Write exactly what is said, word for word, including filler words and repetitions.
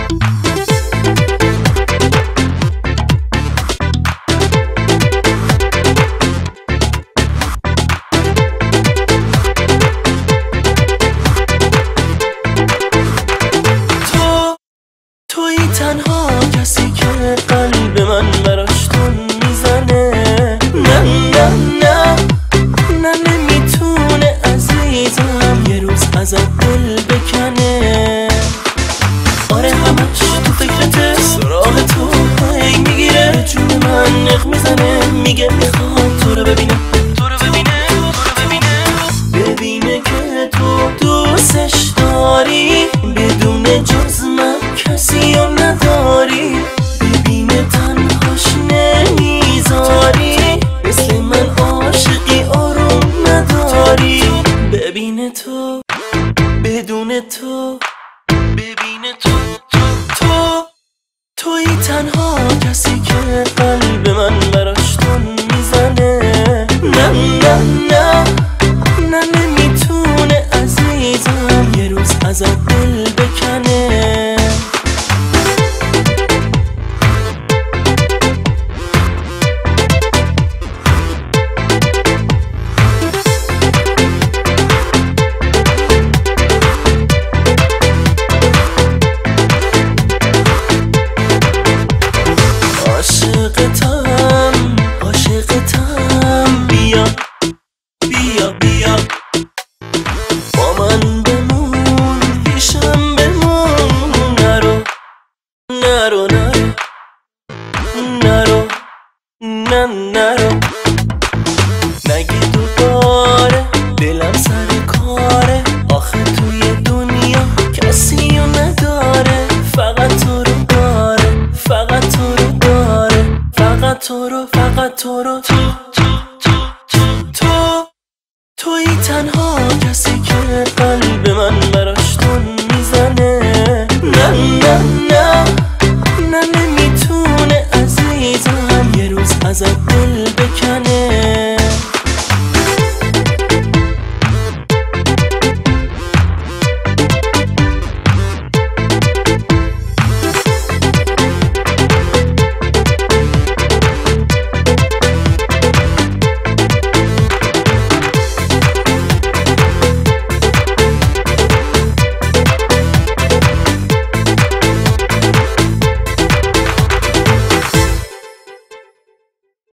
تنها کسی که قلب من براش تون میزنه. نه نه نه نه نمیتونه عزیزم یه روز ازت دل بکنه. آره همش تو فکرته، سراغ تو هی میگیره، جون من نق میزنه، میگه میخواد تو رو ببینه، تو رو ببینه، تو رو ببینه، ببینه که تو دوستش داری، بدون جز من کسی رو نداری، ببینه تنهاش نمیذاری، مثل من عاشقی آروم نداری، ببینه تو بدون تو، ببینه تو تو تو توی تنها کسی که قلب من براش تون میزنه. نه نه نه نه نمیتونه عزیزم یه روز ازت دل بکنه. عاشقتم عاشقتم بیا بیا بیا با من بمون، پیشم بمون، نرو نرو نرو نرو نه نرو